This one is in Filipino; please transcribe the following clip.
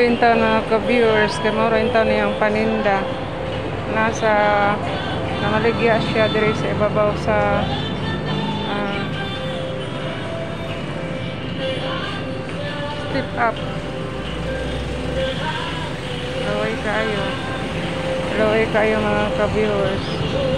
rin ta na ka-viewers, kay mo rin ta niyang paninda. Nasa namaligya siya diri sa ibabaw sa step up. Laway kayo mga ka-viewers.